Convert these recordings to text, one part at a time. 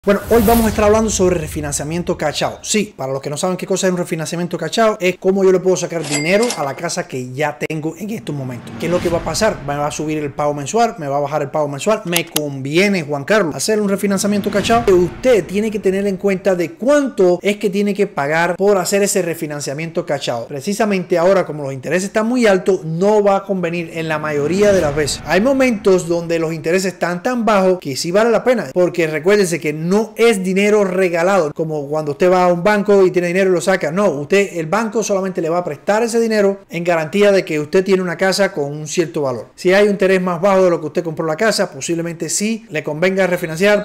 Bueno, hoy vamos a estar hablando sobre refinanciamiento cachado. Sí, para los que no saben qué cosa es un refinanciamiento cachado, es cómo yo le puedo sacar dinero a la casa que ya tengo en estos momentos. ¿Qué es lo que va a pasar? Me va a subir el pago mensual, me va a bajar el pago mensual. Me conviene, Juan Carlos, hacer un refinanciamiento cachado. Usted tiene que tener en cuenta de cuánto es que tiene que pagar por hacer ese refinanciamiento cachado. Precisamente ahora, como los intereses están muy altos, no va a convenir en la mayoría de las veces. Hay momentos donde los intereses están tan bajos que sí vale la pena, porque recuérdense que no es dinero regalado, como cuando usted va a un banco y tiene dinero y lo saca. No, el banco solamente le va a prestar ese dinero en garantía de que usted tiene una casa con un cierto valor. Si hay un interés más bajo de lo que usted compró la casa, posiblemente sí le convenga refinanciar.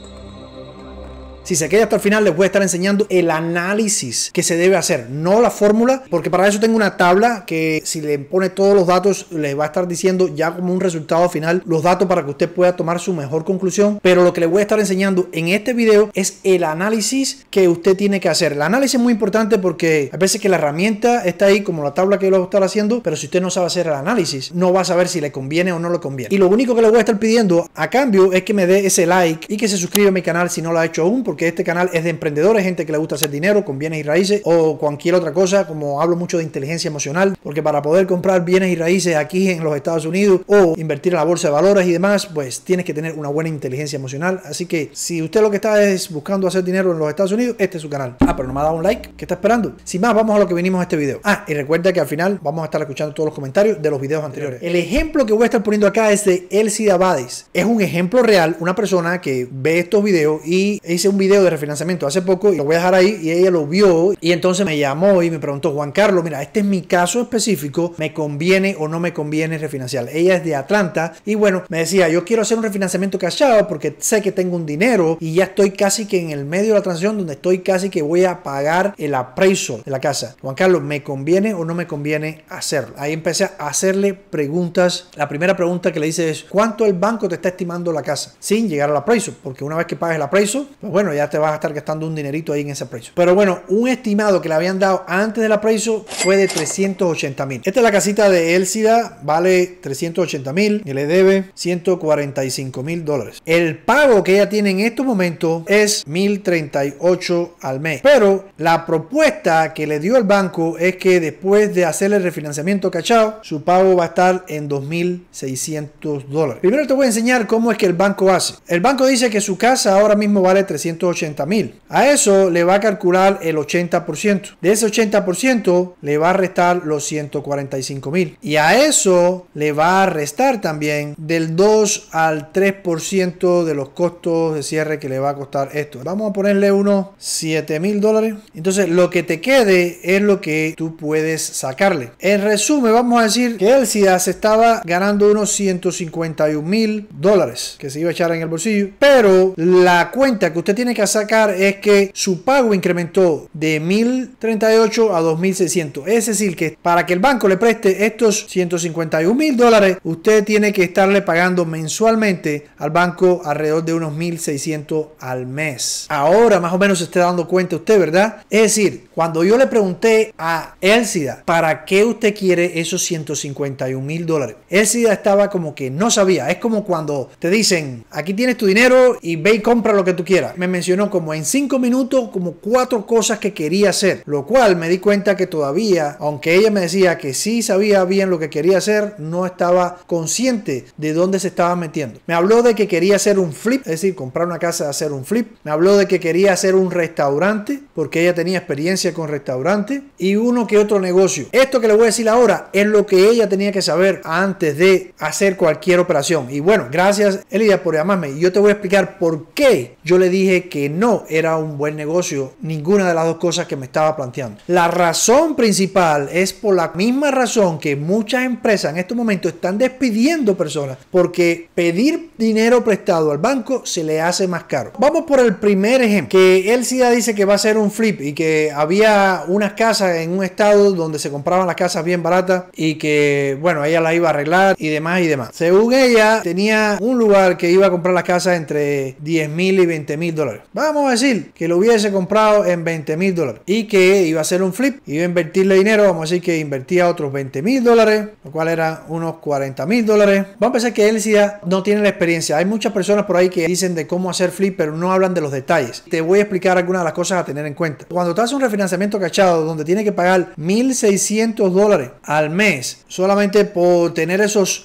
Si se queda hasta el final, les voy a estar enseñando el análisis que se debe hacer, no la fórmula, porque para eso tengo una tabla que si le pone todos los datos, les va a estar diciendo ya como un resultado final los datos para que usted pueda tomar su mejor conclusión. Pero lo que le voy a estar enseñando en este video es el análisis que usted tiene que hacer. El análisis es muy importante porque a veces que la herramienta está ahí como la tabla que yo lo voy a estar haciendo, pero si usted no sabe hacer el análisis, no va a saber si le conviene o no le conviene. Y lo único que le voy a estar pidiendo a cambio es que me dé ese like y que se suscriba a mi canal si no lo ha hecho aún, porque este canal es de emprendedores, gente que le gusta hacer dinero con bienes y raíces o cualquier otra cosa. Como hablo mucho de inteligencia emocional, porque para poder comprar bienes y raíces aquí en los Estados Unidos o invertir en la bolsa de valores y demás, pues tienes que tener una buena inteligencia emocional. Así que si usted lo que está es buscando hacer dinero en los Estados Unidos, este es su canal. Pero no me ha dado un like, ¿qué está esperando? Sin más, vamos a lo que vinimos a este video. Y recuerda que al final vamos a estar escuchando todos los comentarios de los videos anteriores. El ejemplo que voy a estar poniendo acá es de Elsie Abades. Es un ejemplo real, una persona que ve estos videos, y hice un video de refinanciamiento hace poco y lo voy a dejar ahí, y ella lo vio y entonces me llamó y me preguntó: Juan Carlos, mira, este es mi caso específico, ¿me conviene o no me conviene refinanciar? Ella es de Atlanta y bueno, me decía: yo quiero hacer un refinanciamiento cachado porque sé que tengo un dinero y ya estoy casi que en el medio de la transacción donde estoy casi que voy a pagar el appraisal de la casa. Juan Carlos, ¿me conviene o no me conviene hacerlo? Ahí empecé a hacerle preguntas. La primera pregunta que le hice es: ¿cuánto el banco te está estimando la casa? Sin llegar al appraisal, porque una vez que pagues el appraisal, pues bueno, ya te vas a estar gastando un dinerito ahí en ese appraisal. Pero bueno, un estimado que le habían dado antes del appraisal fue de 380,000. Esta es la casita de Elsida, vale 380,000 y le debe $145,000. El pago que ella tiene en estos momentos es $1,038 al mes. Pero la propuesta que le dio el banco es que después de hacer el refinanciamiento cachado, su pago va a estar en $2,600. Primero te voy a enseñar cómo es que el banco hace. El banco dice que su casa ahora mismo vale 380,000. A eso le va a calcular el 80%. De ese 80% le va a restar los 145,000. Y a eso le va a restar también del 2 al 3% de los costos de cierre que le va a costar esto. Vamos a ponerle unos $7,000. Entonces lo que te quede es lo que tú puedes sacarle. En resumen, vamos a decir que Elsida se estaba ganando unos $151,000 que se iba a echar en el bolsillo. Pero la cuenta que usted tiene que sacar es que su pago incrementó de $1,038 a $2,600. Es decir, que para que el banco le preste estos $151,000, usted tiene que estarle pagando mensualmente al banco alrededor de unos $1,600 al mes. Ahora más o menos se está dando cuenta usted, ¿verdad? Es decir, cuando yo le pregunté a Elsida ¿para qué usted quiere esos $151,000? Elsida estaba como que no sabía. Es como cuando te dicen: aquí tienes tu dinero y ve y compra lo que tú quieras. Me mencionó como en 5 minutos como 4 cosas que quería hacer, lo cual me di cuenta que todavía, aunque ella me decía que sí sabía bien lo que quería hacer, no estaba consciente de dónde se estaba metiendo. Me habló de que quería hacer un flip, es decir, comprar una casa, hacer un flip. Me habló de que quería hacer un restaurante porque ella tenía experiencia con restaurantes y uno que otro negocio. Esto que le voy a decir ahora es lo que ella tenía que saber antes de hacer cualquier operación. Y bueno, gracias Elida por llamarme, y yo te voy a explicar por qué yo le dije que no era un buen negocio ninguna de las dos cosas que me estaba planteando. La razón principal es por la misma razón que muchas empresas en estos momentos están despidiendo personas, porque pedir dinero prestado al banco se le hace más caro. Vamos por el primer ejemplo, que Elsida dice que va a hacer un flip y que había unas casas en un estado donde se compraban las casas bien baratas y que, bueno, ella las iba a arreglar y demás y demás. Según ella, tenía un lugar que iba a comprar las casas entre 10,000 y 20,000 dólares. Vamos a decir que lo hubiese comprado en 20,000 dólares y que iba a hacer un flip, iba a invertirle dinero. Vamos a decir que invertía otros 20,000 dólares, lo cual era unos 40,000 dólares. Vamos a pensar que él sí no tiene la experiencia. Hay muchas personas por ahí que dicen de cómo hacer flip, pero no hablan de los detalles. Te voy a explicar algunas de las cosas a tener en cuenta. Cuando te haces un refinanciamiento cachado donde tienes que pagar 1,600 dólares al mes solamente por tener esos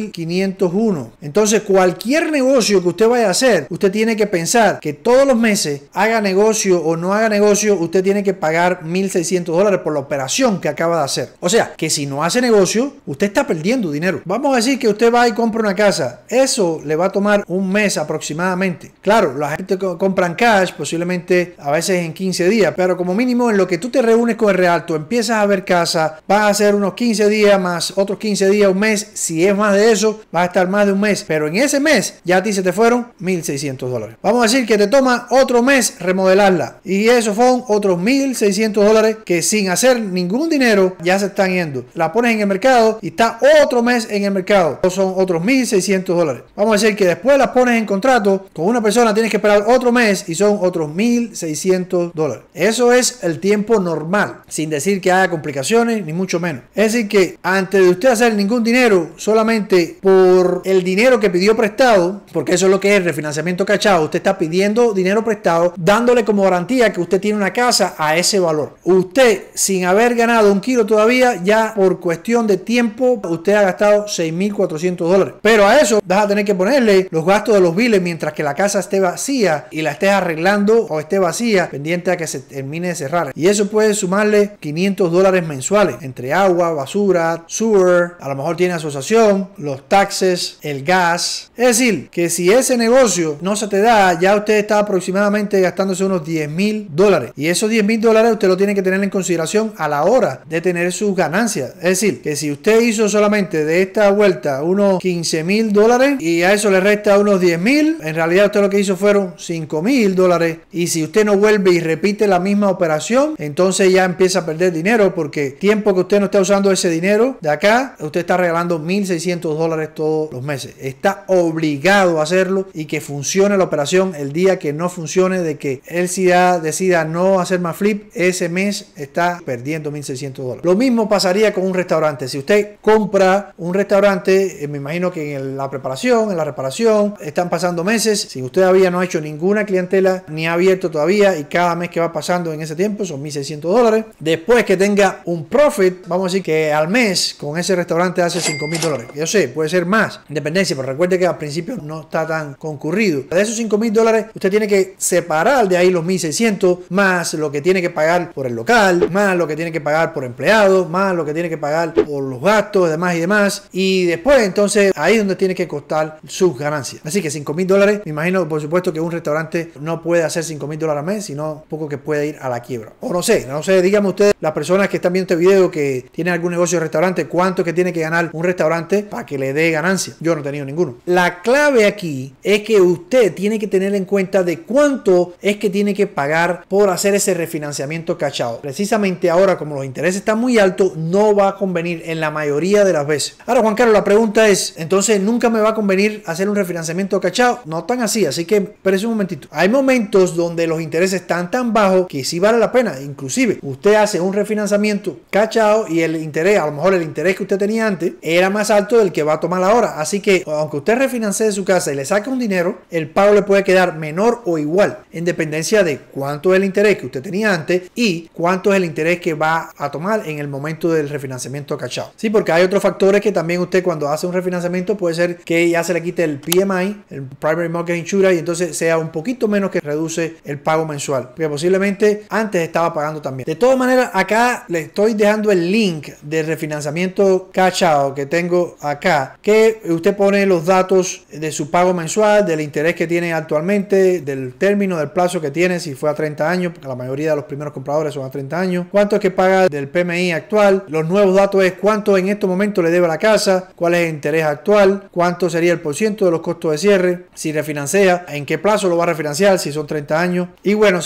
1,501, entonces cualquier negocio que usted vaya a hacer, usted tiene que pensar que todos los meses, haga negocio o no haga negocio, usted tiene que pagar 1,600 dólares por la operación que acaba de hacer. O sea, que si no hace negocio, usted está perdiendo dinero. Vamos a decir que usted va y compra una casa. Eso le va a tomar un mes aproximadamente. Claro, la gente compra cash, posiblemente a veces en 15 días, pero como mínimo en lo que tú te reúnes con el realto, empiezas a ver casa, vas a hacer unos 15 días más otros 15 días, un mes. Si es más de eso, vas a estar más de un mes, pero en ese mes ya a ti se te fueron 1,600 dólares. Vamos a decir que te toma otro mes remodelarla y eso fueron otros 1,600 dólares que sin hacer ningún dinero ya se están yendo. La pones en el mercado y está otro mes en el mercado. Son otros 1,600 dólares. Vamos a decir que después las pones en contrato con una persona, tienes que esperar otro mes y son otros 1,600 dólares. Eso es el tiempo normal, sin decir que haya complicaciones ni mucho menos. Es decir que antes de usted hacer ningún dinero, solamente por el dinero que pidió prestado, porque eso es lo que es refinanciamiento cachado, usted está pidiendo dinero prestado, dándole como garantía que usted tiene una casa a ese valor. Usted, sin haber ganado un kilo todavía, ya por cuestión de tiempo, usted ha gastado 6,400 dólares. Pero a eso vas a tener que ponerle los gastos de los biles mientras que la casa esté vacía y la estés arreglando o esté vacía, pendiente a que se termine de cerrar. Y eso puede sumarle 500 dólares mensuales entre agua, basura, sewer, a lo mejor tiene asociación, los taxes, el gas. Es decir, que si ese negocio no se te da, ya usted está aproximadamente gastándose unos 10,000 dólares. Y esos 10,000 dólares usted lo tiene que tener en consideración a la hora de tener sus ganancias. Es decir, que si usted hizo solamente de esta vuelta unos 15,000 dólares y a eso le resta unos 10,000, en realidad usted lo que hizo fueron 5,000 dólares. Y si usted no vuelve y repite la misma operación, entonces ya empieza a perder dinero, porque tiempo que usted no está usando ese dinero de acá, usted está regalando 1,600 dólares todos los meses. Está obligado a hacerlo y que funcione la operación. El día que no funcione, de que él decida no hacer más flip, ese mes está perdiendo 1,600 dólares. Lo mismo pasaría con un restaurante. Si usted compra un restaurante, me imagino que en la preparación, en la reparación, están pasando meses. Si usted todavía no ha hecho ninguna clientela, ni ha abierto todavía, y cada mes que va pasando en ese tiempo son 1,600 dólares. Después que tenga un profit, vamos a decir que al mes con ese restaurante hace 5,000 dólares. Yo sé, puede ser más, independencia, pero recuerde que al principio no está tan concurrido. De esos 5,000 dólares, usted tiene que separar de ahí los 1,600, más lo que tiene que pagar por el local, más lo que tiene que pagar por empleados, más lo que tiene que pagar por los gastos, demás y demás. Y después, entonces, ahí es donde tiene que costar sus ganancias. Así que 5,000 dólares, me imagino, por supuesto, que un restaurante no puede hacer 5,000 dólares al mes, sino poco que puede ir a la quiebra. O no sé, díganme ustedes, las personas que están viendo este video, que tienen algún negocio de restaurante, cuánto que tiene que ganar un restaurante para que le dé ganancia. Yo no he tenido ninguno. La clave aquí es que usted tiene que tener en cuenta de cuánto es que tiene que pagar por hacer ese refinanciamiento cachado. Precisamente ahora, como los intereses están muy altos, no va a convenir en la mayoría de las veces. Ahora, Juan Carlos, la pregunta es, entonces, ¿nunca me va a convenir hacer un refinanciamiento cachado? No tan así, así que espérese un momentito. Hay momentos donde los intereses están tan bajos que sí vale la pena. Inclusive, usted hace un refinanciamiento cachado y el interés, a lo mejor el interés que usted tenía antes, era más alto del que va a tomar ahora. Así que, aunque usted refinancie su casa y le saque un dinero, el pago le puede quedar menor o igual, en dependencia de cuánto es el interés que usted tenía antes y cuánto es el interés que va a tomar en el momento del refinanciamiento cachado. Sí, porque hay otros factores que también usted, cuando hace un refinanciamiento, puede ser que ya se le quite el PMI, el Primary Mortgage Insurance, y entonces sea un poquito menos, que reduce el pago mensual, porque posiblemente antes estaba pagando también. De todas maneras, acá le estoy dejando el link del refinanciamiento cachado que tengo acá, que usted pone los datos de su pago mensual, del interés que tiene actualmente, del término, del plazo que tiene, si fue a 30 años, porque la mayoría de los primeros compradores son a 30 años, cuánto es que paga del PMI actual. Los nuevos datos es cuánto en este momento le debe a la casa, cuál es el interés actual, cuánto sería el porciento de los costos de cierre, si refinancia, en qué plazo lo va a refinanciar, si son 30 años. Y bueno, si usted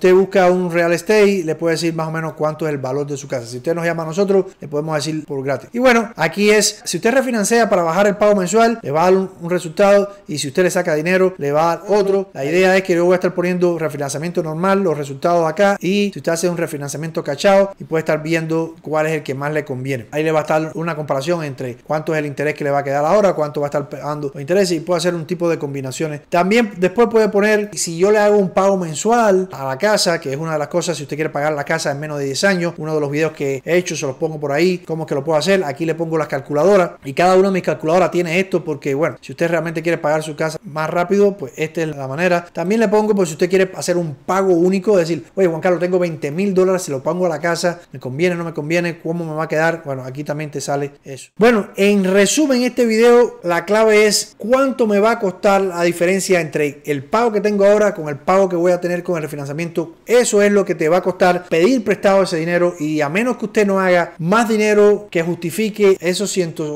usted busca un real estate, le puede decir más o menos cuánto es el valor de su casa. Si usted nos llama a nosotros, le podemos decir por gratis. Y bueno, aquí es, si usted refinancia para bajar el pago mensual, le va a dar un resultado, y si usted le saca dinero, le va a dar otro. La idea es que yo voy a estar poniendo refinanciamiento normal, los resultados acá, y si usted hace un refinanciamiento cachado, y puede estar viendo cuál es el que más le conviene. Ahí le va a estar una comparación entre cuánto es el interés que le va a quedar ahora, cuánto va a estar pagando los intereses, y puede hacer un tipo de combinaciones. También después puede poner, si yo le hago un pago mensual a la casa, que es una de las cosas, si usted quiere pagar la casa en menos de 10 años, uno de los videos que he hecho se los pongo por ahí, cómo es que lo puedo hacer. Aquí le pongo las calculadoras, y cada una de mis calculadoras tiene esto, porque bueno, si usted realmente quiere pagar su casa más rápido, pues esta es la manera. También le pongo, por si usted quiere hacer un pago único, decir, oye Juan Carlos, tengo $20,000, si lo pongo a la casa, ¿me conviene, no me conviene? ¿Cómo me va a quedar? Bueno, aquí también te sale eso. Bueno, en resumen, este video, la clave es cuánto me va a costar la diferencia entre el pago que tengo ahora con el pago que voy a tener con el refinanciamiento. Eso es lo que te va a costar pedir prestado ese dinero, y a menos que usted no haga más dinero que justifique esos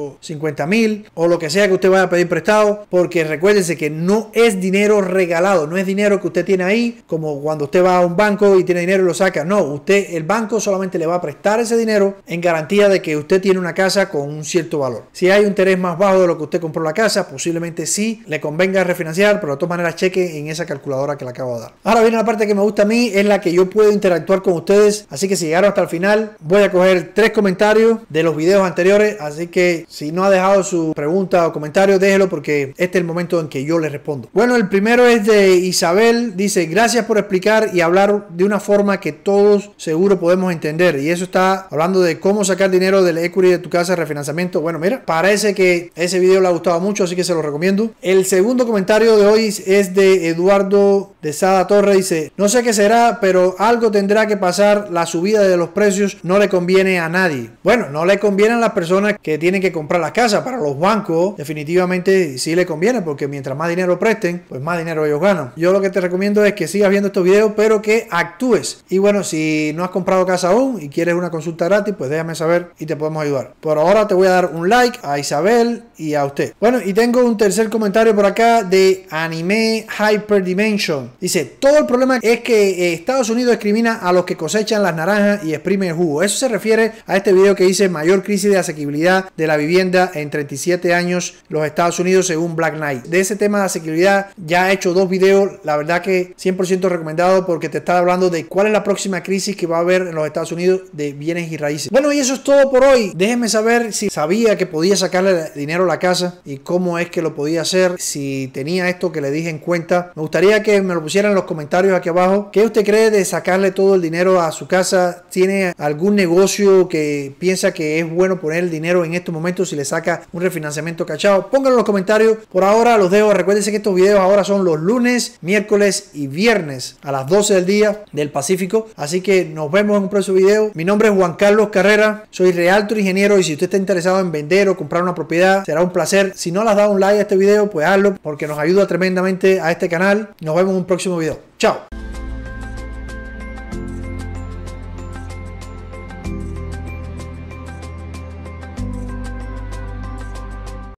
150,000 o lo que sea que usted vaya a pedir prestado, porque recuérdense que no es dinero regalado, no es dinero que usted tiene ahí como cuando usted va a un banco y tiene dinero y lo saca. No, el banco solamente le va a prestar ese dinero en garantía de que usted tiene una casa con un cierto valor. Si hay un interés más bajo de lo que usted compró la casa, posiblemente sí le convenga refinanciar, pero de todas maneras cheque en esa calculadora que le acabo de dar. Ahora viene la parte que me gusta a mí, es la que yo puedo interactuar con ustedes, así que si llegaron hasta el final, voy a coger 3 comentarios de los videos anteriores, así que si no ha dejado su pregunta o comentario, déjelo, porque este es el momento en que yo le respondo. Bueno, el primero es de Isabel, dice, gracias por explicar y hablar de una forma que todos seguro podemos entender, y eso está hablando de cómo sacar dinero del equity de tu casa, refinanciamiento. Bueno, mira, parece que ese video le ha gustado mucho, así que se lo recomiendo. El segundo comentario de hoy es de Eduardo de Sada Torre, dice, no sé qué será, pero algo tendrá que pasar, la subida de los precios no le conviene a nadie. Bueno, no le conviene a las personas que tienen que comprar la casa. Para los bancos definitivamente sí le conviene, porque mientras más dinero presten, pues más dinero ellos ganan. Yo lo que te recomiendo es que sigas viendo estos videos, pero que actúes. Y bueno, si no has comprado casa aún y quieres una consulta gratis, pues déjame saber y te podemos ayudar. Por ahora te voy a dar un like a Isabel y a usted. Bueno, y tengo un tercer comentario por acá de Anime Hyperdimension. Dice, todo el problema es que Estados Unidos discrimina a los que cosechan las naranjas y exprimen el jugo. Eso se refiere a este video que dice mayor crisis de asequibilidad de la vivienda en 37 años los Estados Unidos según Black Knight. De ese tema de asequibilidad ya he hecho 2 videos, la verdad que 100% recomendado, porque te está hablando de cuál es la próxima crisis que va a haber en los Estados Unidos de bienes y raíces. Bueno, y eso es todo por hoy. Déjenme saber si sabía que podía sacarle dinero a la casa y cómo es que lo podía hacer, si tenía esto que le dije en cuenta. Me gustaría que me lo pusieran en los comentarios aquí abajo. ¿Qué usted cree de sacarle todo el dinero a su casa? ¿Tiene algún negocio que piensa que es bueno poner el dinero en estos momentos si le saca un refinanciamiento cachado? Pónganlo en los comentarios. Por ahora los dejo. Recuérdense que estos videos ahora son los lunes, miércoles y viernes a las 12 del día del Pacífico. Así que nos vemos en un próximo video. Mi nombre es Juan Carlos Carrera. Soy realtor ingeniero, y si usted está interesado en vender o comprar una propiedad, será un placer. Si no le has dado un like a este video, pues hazlo, porque nos ayuda tremendamente a este canal. Nos vemos en un próximo video. Chao.